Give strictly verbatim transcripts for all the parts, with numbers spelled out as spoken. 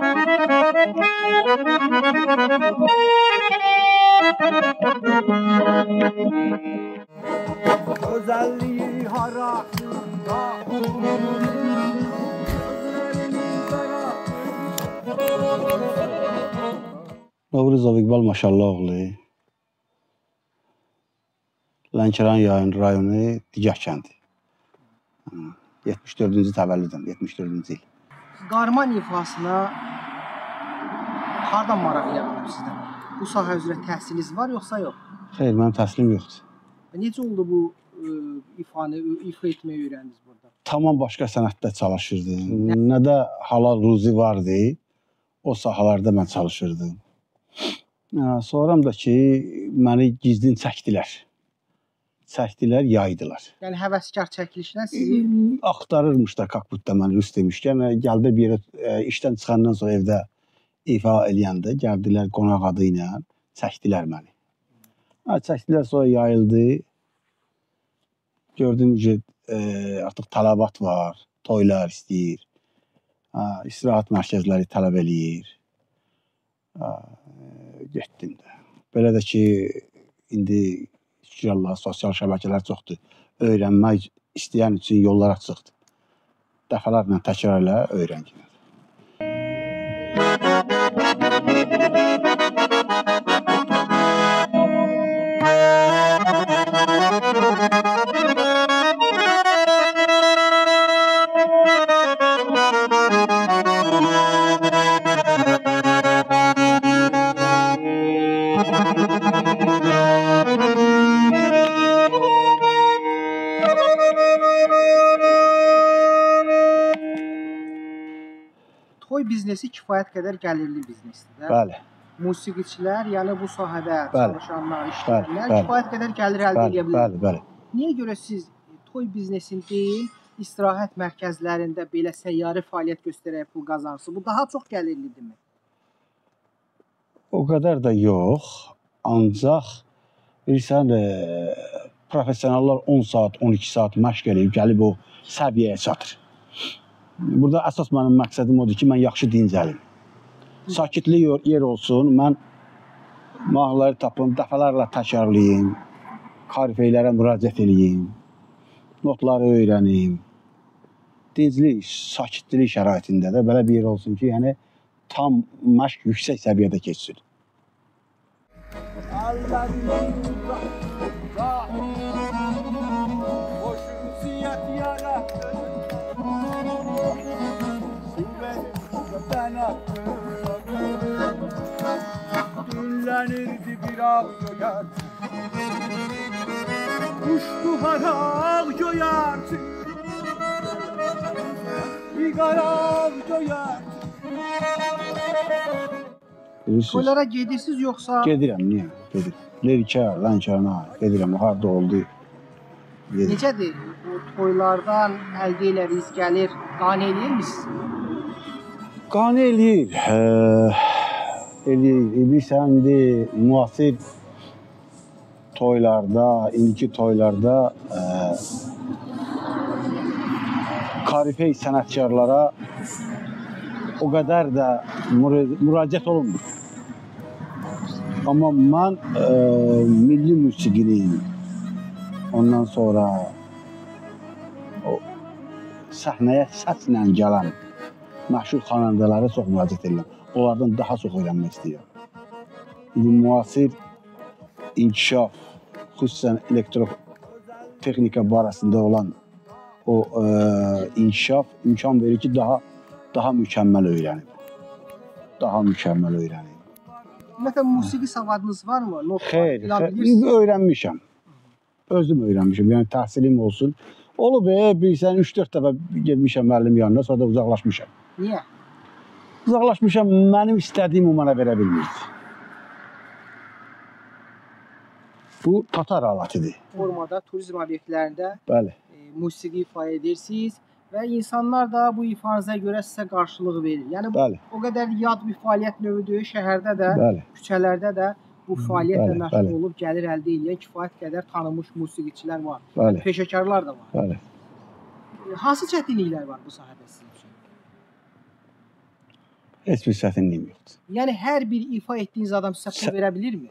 Özelliği harakında Novruzov İqbal Maşallahoğlu, Lənkəran rayonu Digəh kəndi. yetmiş dördüncü təvəllüdüm, yetmiş dördüncü il. Qarman ifasına hardan maraq yaranıb sizdə? Bu sahə üzrə təhsiliniz var, yoxsa yox? Xeyr, mənim təhsilim yoxdur. Necə oldu bu ə, ifanı, ifa etməyi öyrəndiniz burada? Tamam başqa sənətdə çalışırdım. Nə də halal ruzi vardı, o sahalarda mən çalışırdım. Sonram da ki, məni gizlin çəkdilər. Çəkdilər, yaydılar. Yəni həvəskar çəkilişlə sizi... Axtarırmışlar kakbutda mən rus demişkən, gəldi bir yerə işdən çıxandan sonra evdə ifa eləyəndə, gəldilər qonaq adı ilə, çəkdilər məni. Çəkdilər, sonra yayıldı. Gördüm ki, artıq tələbat var, toylar istəyir, istirahat mərkəzləri tələb eləyir. Getdim də. Belə də ki, indi şükür Allah, sosial şəbəkələr çoxdur. Öyrənmək istəyən üçün yollar açıqdır. Dəfələrlə təkrar elə, öyrən ki. Toy biznesi kifayət qədər gəlirli biznesdir. Bəli. Musiqiçilər, yəni bu sahədə bəli. çalışanlar, işləyənlər kifayət qədər gəlir əldə edə bilər. Bəli, bəli. Niyə görə siz toy biznesini deyil, istirahət mərkəzlərində belə səyyarə fəaliyyət göstərərək pul qazansın? Bu daha çox gəlirlidirmi? O qədər də yox. Ancaq bilirsən, e, professionallar on saat, on iki saat məşq eləyib, gəlib o səviyyəyə çatır. Burada əsas mənim məqsədim odur ki, mən yaxşı dincəlim. Sakitlik yer olsun, mən mahnıları tapım, dəfələrlə təkrarlayayım, karifeylərə müraciət eləyim, notları öyrənim. Dinclik, sakitlik şəraitində də belə bir yer olsun ki, yəni tam məşq yüksək səviyyədə keçsin. Dinlenirdi bir ağ göğer, uçtu haral göğer, bir qaral göğer. Toylara gedirsiniz yoxsa? Gedirəm, niyə? Gedirəm. Lerikə, Lənkərana, gedirəm, harada oldu. Gedirəm. Necədir? Bu toylardan əldə elədiyiniz gəlir, qane eləyir misiniz? Qane eləyir. Eləyir. Bilirsən, indi müasir toylarda, indiki toylarda e, karifey sənətkarlara o qədər də müraciət olunmur. Amma mən e, milli musiqinin, ondan sonra o səhnəyə səslə gələn məşhur xanandalara çox müraciət edirəm. Onlardan daha çox öyrənmək istəyirəm. İndi müasir inkişaf, xüsusən elektrotexnika barəsində olan o e, inkişaf imkan verir ki, daha daha mükəmməl öyrənib. Daha mükəmməl öyrənib. Ümumiyyətlə, musiqi savadınız varmı? Xeyr, öyrənmişəm. Özüm öyrənmişəm, yəni təhsilim olsun. Olub, e, bilirsən, üç dörd dəfə getmişəm müəllim yanına, sonra da uzaqlaşmışam. Niyə? Uzaqlaşmışam, mənim istədiyim o mənə verə bilmirdi. Bu tatar alətidir. Formada, turizm obyektlərində Bəli. E, musiqi ifa edirsiniz və insanlar da bu ifanıza görə sizə qarşılıq verir. Yəni, Bəli. o qədər yad bir fəaliyyət növüdür, şəhərdə də, Bəli. küçələrdə də bu fəaliyyətlə Bəli, məşğul bəli. olub gəlir əldə edən kifayət qədər tanınmış musiqiçilər var. Bəli. Peşəkarlar da var. Bəli. Hansı çətinliklər var bu sahədə sizin üçün? Heç bir çətinliyim yoxdur. Yəni hər bir ifa etdiyiniz adam sizə pul Sə- verə bilirmi?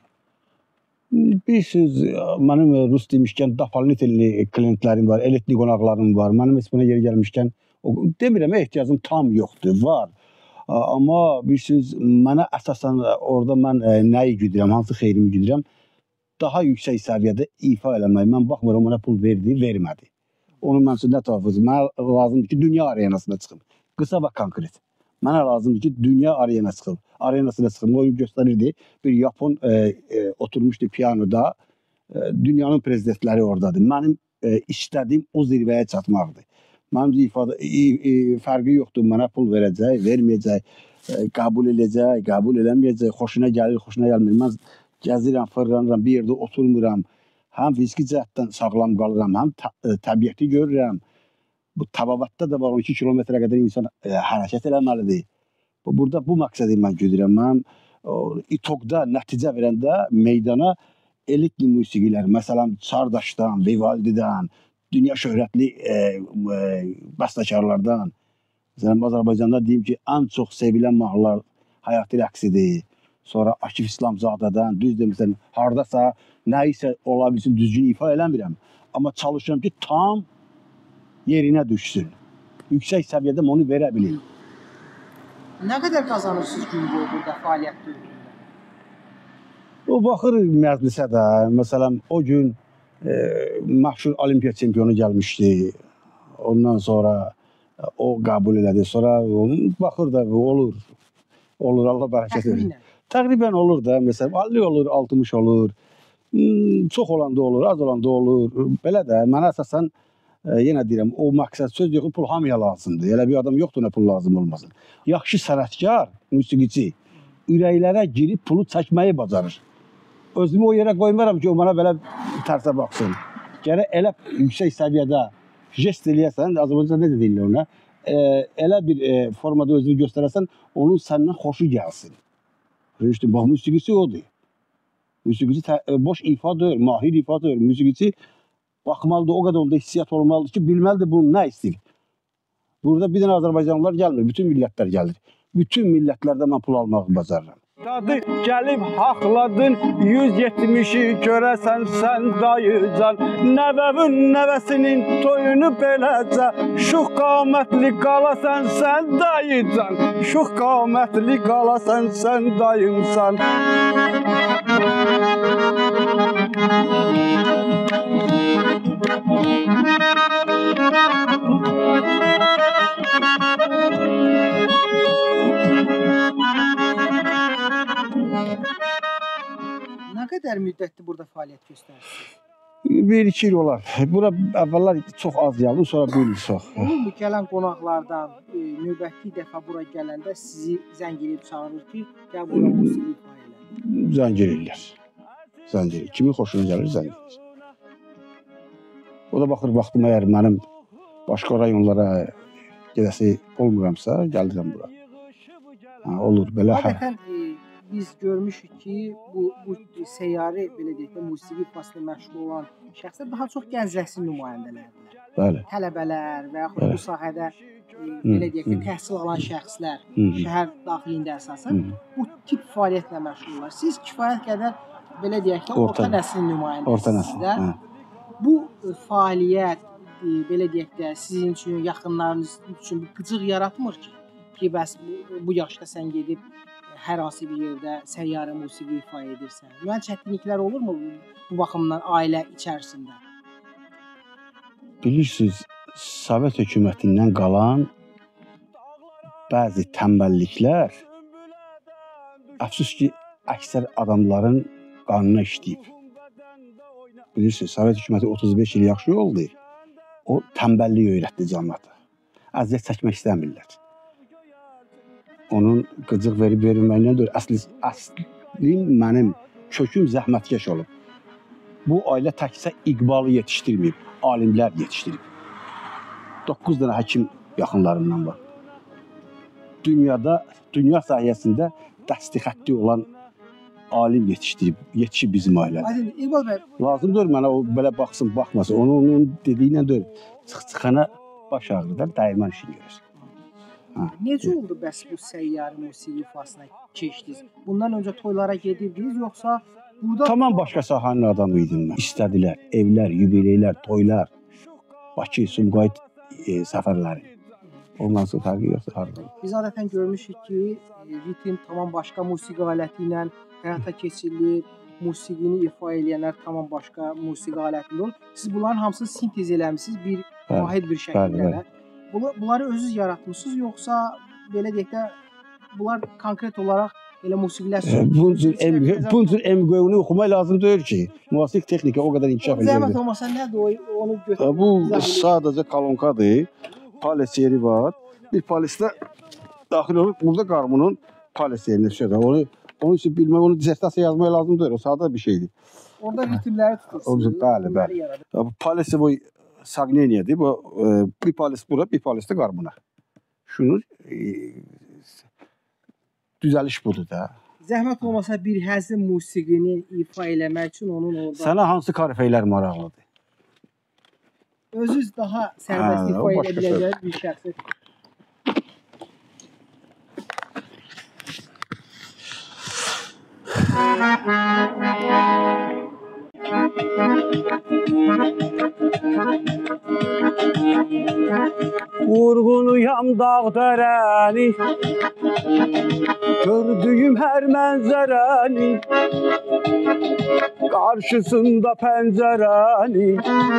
Bir söz, mənim rus demişkən doполнительный klientlərim var, elitli qonaqlarım var. Mənim heç buna yeri gəlmişkən, o, demirəm, ehtiyacım tam yoxdur, var. A- Amma bir söz, mənə əsasən orada mən e, nəyi güdürəm, hansı xeyrimi güdürəm, daha yüksək səviyyədə ifa eləmək. Mən baxmıram, ona pul verdi, vermədi. Onun mən üçün nə təvəzzü, mənə lazımdır ki, dünya arenasına çıxım. Qısa və konkret. Mənə lazımdır ki, dünya arena çıxım. Arenasına çıxım. O gün göstərirdi, bir Yapon e, e, oturmuşdu piyanoda, e, dünyanın prezidentləri oradadır. Mənim e, istədiyim o zirvəyə çatmaqdır. Mənim ifadə, e, e, fərqi yoxdur, mənə pul verəcək, verməyəcək, e, qəbul edəcək, qəbul eləməyəcək, xoşuna gəlir, xoşuna gəlmir. Mən gəzirəm, fırlanıram, bir yerdə oturmuram. Həm fiziki cəhətdən sağlam qalıram, həm tə, e, təbiəti görürəm. Bu Tababatda da var, on iki kilometrə qədər insan e, hərəkət eləməlidir. Bu, burada bu məqsədi mən güdürəm. Mən o, İTOQ-da nəticə verəndə meydana elitli musiqilər, məsələn, Çardaşdan, Vivaldidən, dünya şöhrətli e, e, bəstəkarlardan, məsələn, Azərbaycanda deyim ki, ən çox sevilən mahnılar Həyati Rəqsidir. Sonra Akif İslamzadədən, düz demirsən, hardasa nə isə ola bilsin, düzgün ifa eləmirəm. Amma çalışıram ki, tam yerinə düşsün. Yüksək səviyyədə onu verə bilim. Nə qədər qazanırsınız gün boyu burada fəaliyyət dövründə? O baxır məclisə də, məsələn, o gün e, məşhur olimpiya çempionu gəlmişdi. Ondan sonra e, o qəbul elədi. Sonra onun baxır da olur. Olur, Allah bərəkət verir. Təqribən olur da, məsələn, əlli olur, altmış olur. Hmm, çox olanda olur, az olanda olur. Belə də, mənə əsasən e, yenə deyirəm, o məqsəd söz yox, pul hamıya lazımdır. Elə bir adam yoxdur, nə pul lazım olmasın. Yaxşı sənətkar, musiqiçi ürəklərə girib pulu çəkməyi bacarır. Özümü o yerə qoymaram ki, o mənə belə tərsə baxsın. Gərək elə yüksək səviyyədə jest eləyəsən, Azərbaycanda necə deyirlər ona, e, elə bir e, formada özünü göstərəsən, onun səndən xoşu gəlsin. İşte, bax, musiqisi odur. Musiqici tə, e, boş ifa deyil, mahir ifa deyil. Musiqici baxmalıdır, o qədər onda hissiyat olmalıdır ki, bilməlidir bunu nə istəyir. Burada bir dənə Azərbaycanlılar gəlmir, bütün millətlər gəlir. Bütün millətlərdə mən pul almağı bacarıram. Dadı gəlib haqladın yüz yetmişi görəsən sən dayıcan. Nəvəvin nəvəsinin toyunu beləcə, şux qamətli qalasən sən dayıcan. Şux qamətli qalasən sən dayımsan. Nə qədər müddətdir burada fəaliyyət göstərirsiniz? Bir iki il olar. Bura əvvəllər çox az gəldim, sonra bu il çox. Olurmu gələn qonaqlardan e, növbəti dəfə bura gələndə sizi zəng edib çağırır ki, gəl bura musiqi ifa elə. Zəng edirlər. Zəng edir. Kimin xoşuna gəlir, zəng edir. O da baxır, vaxtım əgər mənim başqa rayonlara gedəsi olmuramsa, gəlirəm bura. Ha, olur, belə. Adətən e, biz görmüşük ki, bu, bu seyyarə, belə deyək də, musiqi ifasına məşğul olan şəxslər daha çox gənc nəsil nümayəndələridir. Bəli. Tələbələr və yaxud bu sahədə e, belə deyək də, təhsil alan şəxslər, Hı. şəhər daxilində əsasən Hı. bu tip fəaliyyətlə məşğullar. Siz kifayət qədər, belə deyək də, orta, orta nəsil nümayəndəsiniz də. Bu e, fəaliyyət, e, belə deyək də, sizin üçün, yaxınlarınız üçün bir qıcıq yaratmır ki, ki, bəs bu, bu yaşda sən gedib hər hansı bir yerdə səyyarə musiqi ifa edirsən. Müəyyən çətinliklər olurmu bu, bu baxımdan ailə içərisində? Bilirsiniz, Sovet hökumətindən qalan bəzi tənbəlliklər əfsus ki, əksər adamların qanına işləyib. Bilirsiniz, Sovet hökuməti otuz beş il yaxşı oldu. O tənbəllik öyrətdi cəmiyyətə. Əziyyət çəkmək istəmirlər. Onun qıcıq verib verilməyinə deyil, əsli, əslim mənim köküm zəhmətkeş olub. Bu ailə təkcə iqbalı yetişdirməyib, alimlər yetişdirib. doqquz dənə həkim yaxınlarından var. Dünyada, dünya sahəsində dəsti xətti olan alim yetişdirib, yetişib bizim ailədə. Aydın, İqbal bəy. Lazım deyil mənə o belə baxsın, baxmasın. Onu onun dediyinə deyil. Çıx-çıxana baş ağrıdar, dəyirman işini görür. Necə oldu bəs bu səyyarı musiqi ifasına keçdiniz? Bundan öncə toylara gedirdiniz, yoxsa burada... Tamam başqa sahanın adamı idim mən. İstədilər, evlər, yubileylər, toylar, Bakı, Sumqayıt e, səfərləri. Ondan sonra fərqi yoxdur harada. Biz adətən görmüşük ki, ritm tamam başqa musiqi aləti ilə həyata keçirilir, musiqini ifa edənlər tamam başqa musiqi alətində olur. Siz bunların hamısını sintez eləmişsiniz bir vahid bir şəkildə. Bunları özünüz yaratmışsınız, yoxsa belə deyək də, bunlar konkret olaraq elə musiqilər söyləyir? Bunun üçün M Q O'nu oxumaq lazım deyil ki, müasir texnika o qədər inkişaf edir. Zəhmət olmasa nədir o, onu götürür? Bu sadəcə kolonkadır, palis yeri var. Bir palisdə daxil olur, burada qarmunun palis yerində şeydir. Onu, onun üçün bilmək, onu disertasiya yazmaq lazım deyil, o sadə bir şeydir. Orada ritmləri tutursunuz. Bəli, bəli. Bu palisi bu Sagneniyadır. Bu bir palis bura, bir palis də qarmuna. Şunu e, düzəliş budur da. Zəhmət olmasa bir həzin musiqini ifa eləmək üçün onun orada... Sənə hansı karifeylər maraqlıdır? Özünüz daha sərbəst ifa edə biləcək bir şəxsi. Vurğunuyam dağ dərəni, gördüyüm hər mənzərəni, qarşısında pəncərəni,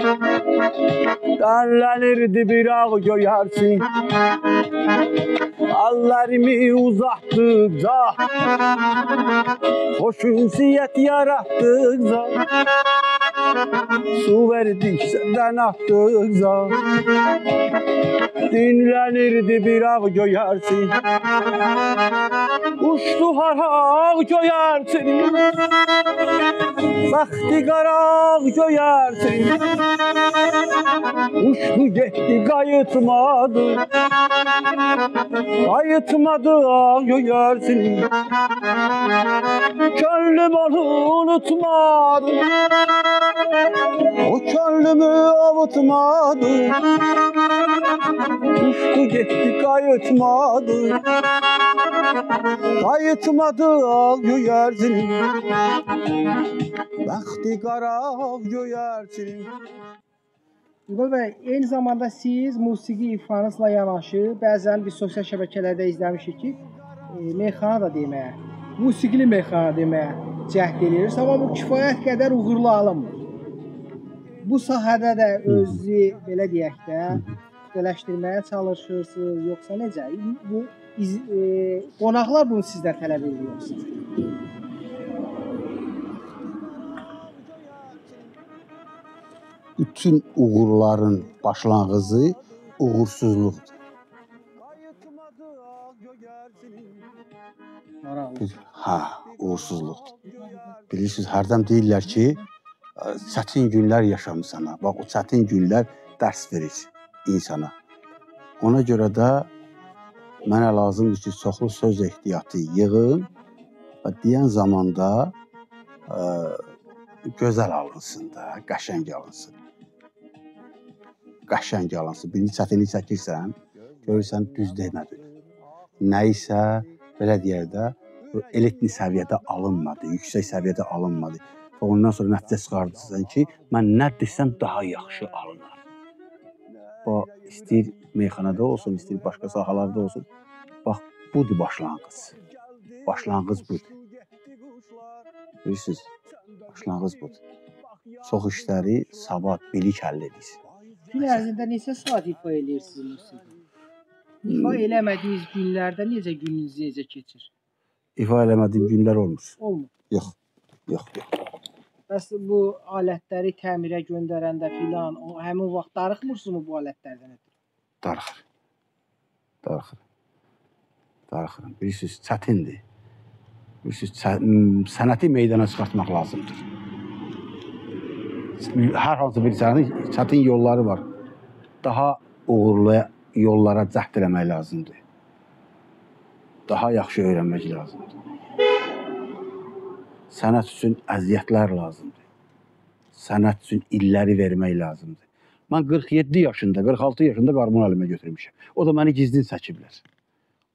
dənlənirdi bir ağ göyərsin, əllərimi uzatdıqca, hoş ünsiyyət yaratdıqca, su verdikcə dən atdıqca, dinlənirdi bir ağ göyərsin, uçdu har ağ göyərsin, bəxti qaraq göyərsin, uçdu getdi qayıtmadı, qayıtmadı ağ göyərsin, könlüm onu unutmadı, o könlümü avutmadı, uçdu getdi qayıtmadı, qayıtmadı ağ göyərsin, bəxti qaraq göyərsin. İqbal bəy, eyni zamanda siz musiqi ifanızla yanaşı, bəzən biz sosial şəbəkələrdə izləmişik ki, e, meyxana da deməyə, musiqili meyxana deməyə cəhd edirsiniz, amma bu kifayət qədər uğurlu alınmır. Bu sahədə də özü, belə deyək də, kütələşdirməyə çalışırsınız, yoxsa necə? Bu, iz, e, qonaqlar bunu sizdən tələb ediyorsunuz. Bütün uğurların başlanğıcı uğursuzluqdur. Ha, uğursuzluqdur. Bilirsiniz, hərdən deyirlər ki, çətin günlər yaşamısan. Bax, o çətin günlər dərs verir insana. Ona görə də mənə lazımdır ki, çoxlu söz ehtiyatı yığın və deyən zamanda ə, gözəl alınsın da, qəşəng alınsın. Qəşəng alınsın. Birinci çətinlik çəkirsən, görürsən düz demədin. Nə isə, belə deyək də, elitli səviyyədə alınmadı, yüksək səviyyədə alınmadı. Və ondan sonra nəticə çıxardırsan ki, mən nə desəm daha yaxşı alınar. Bu, istəyir meyxanada olsun, istəyir başqa sahalarda olsun. Bax, budur başlanğıc. Başlanğıc budur. Bilirsiniz, başlanğıc budur. Çox işləri sabah bilik həll edir. Gün ərzində neçə saat ifa edirsiniz musiqi? İfa eləmədiyiniz günlərdə necə gününüz necə keçir? İfa eləmədiyim günlər olmur. Olmur? Yox, yox, yox. Bəs bu alətləri təmirə göndərəndə filan, həmin vaxt darıxmırsınız bu alətlərdən? Darıxır. Darıxır. Darıxırım. Bilirsiniz, çətindir. Bilirsiniz, sənəti meydana çıxartmaq lazımdır. Hər hansı bir sənətin çətin yolları var. Daha uğurlu yollara cəhd eləmək lazımdır. Daha yaxşı öyrənmək lazımdır. Sənət üçün əziyyətlər lazımdır. Sənət üçün illəri vermək lazımdır. Mən qırx yeddi yaşında, qırx altı yaşında qarmon əlimə götürmüşəm. O da məni gizlin çəkiblər.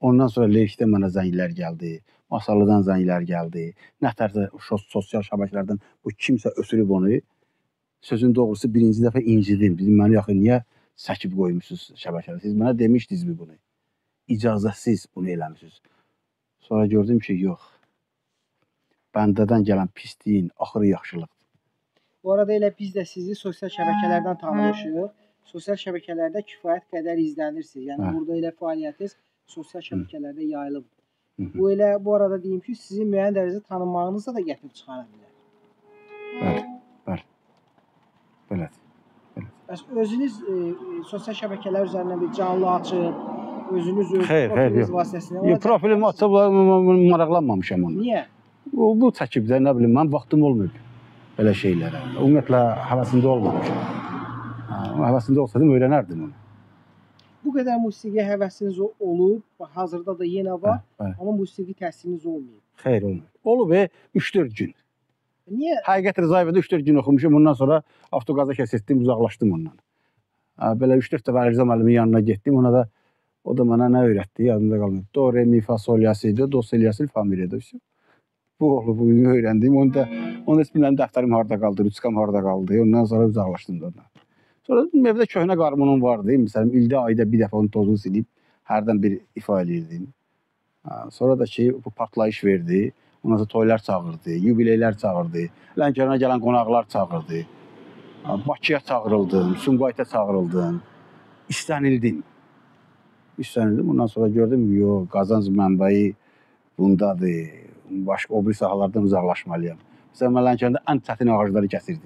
Ondan sonra Leşdə mənə zənglər gəldi. Masallıdan zənglər gəldi. Nətərsə sosial şəbəkələrdən bu kimsə ötürüb onu. Sözün doğrusu birinci dəfə incidim. Dedim, məni yaxı niyə səkib qoymuşsunuz şəbəkələrdə? Siz mənə demişdiniz mi bunu? İcazəsiz bunu eləmişsiniz. Sonra gördüm ki, yox. Bəndədən gələn pisliyin axırı yaxşılıqdır. Bu arada elə biz də sizi sosial şəbəkələrdən tanımışıq. Sosial şəbəkələrdə kifayət qədər izlənirsiniz. Yəni hə. Burada elə fəaliyyətiniz sosial şəbəkələrdə yayılıb. Hı -hı. Bu elə bu arada deyim ki, sizin müəyyən dərəcədə tanınmağınızı da gətirib çıxara bilər. Bəli, bəli. Belədir. Bəs özünüz e, sosial şəbəkələr üzərindən bir canlı açıb, özünüz öz xeyr, profiliniz xeyr, vasitəsilə... Yox, profilimi açıb, maraqlanmamışam onu. Niyə? Bu, bu çəkibdə, nə bilim, mən vaxtım olmayıb belə şeylərə. Ümumiyyətlə, həvəsində olmamışam. Həvəsində olsaydım, öyrənərdim onu. Bu qədər musiqiyə həvəsiniz olub, hazırda da yenə var, hə, hə. Amma musiqi təhsiliniz olmayıb. Xeyr, olmayıb. Olub, e, üç dörd gün. Niyə? Həqiqət Rızayevdə üç dörd gün oxumuşum, ondan sonra avtoqaza kəs etdim, uzaqlaşdım ondan. Belə üç dörd dəfə Əlirzə müəllimin yanına getdim, ona da, o da mənə nə öyrətdi, yadımda qalmıyor. Do, re, mi, fa, sol, ya, si, do, do, sol, ya, si, fa, mi, re, do, si. Bu olub, bunu öyrəndim. Onu da, onu da bilməm, dəftərim harada qaldı, rüçkam harada qaldı, ondan sonra uzaqlaşdım da ondan. Sonra evdə köhnə qarmonum vardı, məsələn, ildə, ayda bir dəfə onun tozunu silib, hərdən bir ifa edirdim. Sonra da ki, bu partlayış verdi. Ondan sonra toylar çağırdı, yubileylər çağırdı, Lənkərana gələn qonaqlar çağırdı. Bakıya çağırıldım, Sumqayıta çağırıldım. İstənildim. İstənildim. Ondan sonra gördüm, yox, qazanc mənbəyi bundadır. Başqa o bir sahalardan uzaqlaşmalıyam. Məsələn, mən Lənkəranda ən çətin ağacları kəsirdim.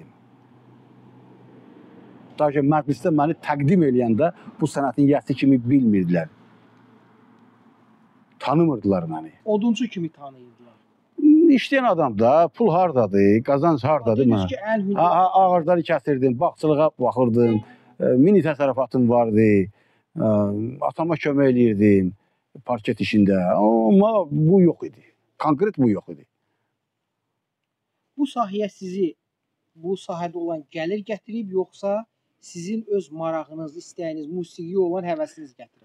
Daha ki, məclisdə məni təqdim eləyəndə bu sənətin yəsi kimi bilmirdilər. Tanımırdılar məni. Odunçu kimi tanıyırdılar. İşləyən adam da, pul hardadır, qazanc hardadır mənə. Ağacları kəsirdim, bağçılığa baxırdım, mini təsərrüfatım vardı, atama kömək eləyirdim parket işində. Amma bu yox idi. Konkret bu yox idi. Bu sahəyə sizi, bu sahədə olan gəlir gətirib, yoxsa sizin öz marağınız, istəyiniz, musiqiyə olan həvəsiniz gətirib?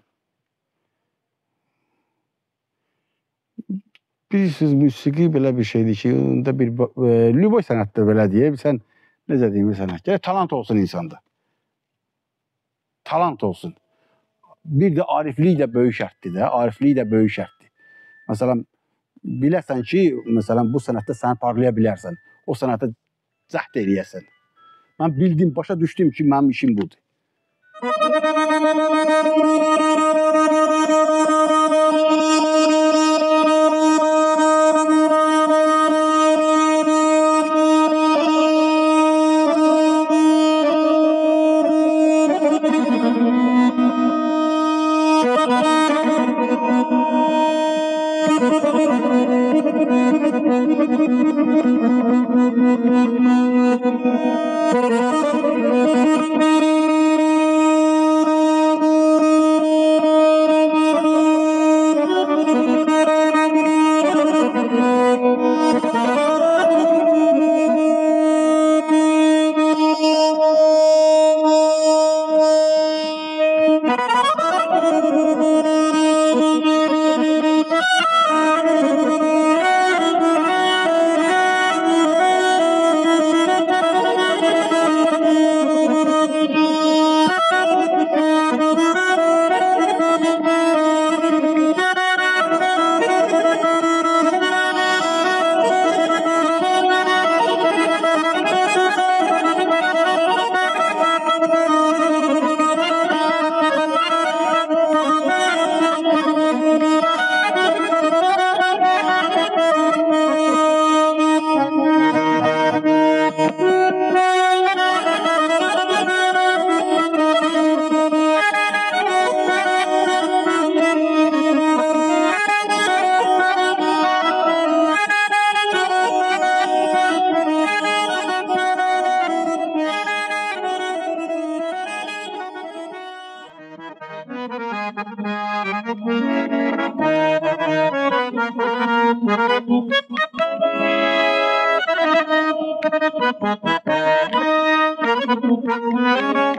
Bilirsiniz, musiqi belə bir şeydir ki, onda bir lüboy sənətdə belə deyək, sən necə deyim sənət? Gələ talant olsun insanda. Talant olsun. Bir də ariflik də böyük şərtdir də, ariflik də böyük şərtdir. Məsələn, biləsən ki, məsələn, bu sənətdə səni parlaya bilərsən, o sənətə cəhd eləyəsən. Mən bildim, başa düşdüm ki, mənim işim budur. Thank you.